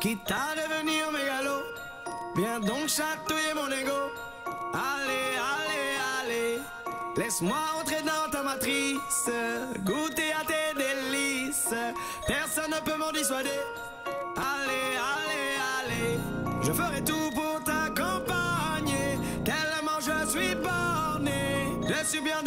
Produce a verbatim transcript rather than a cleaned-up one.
quitte à devenir mégalo. Viens donc chatouiller mon ego. Allez, allez, allez, laisse-moi entrer dans ta matrice, goûter à tes délices. Personne ne peut m'en dissuader. Allez, allez, allez, je ferai tout pour t'accompagner. Tellement je suis borné, je suis bien